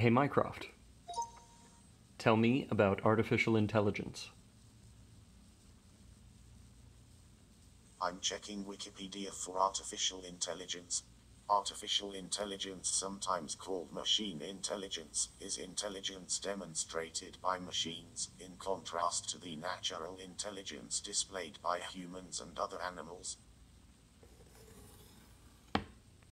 Hey Mycroft, tell me about artificial intelligence. I'm checking Wikipedia for artificial intelligence. Artificial intelligence, sometimes called machine intelligence, is intelligence demonstrated by machines, in contrast to the natural intelligence displayed by humans and other animals.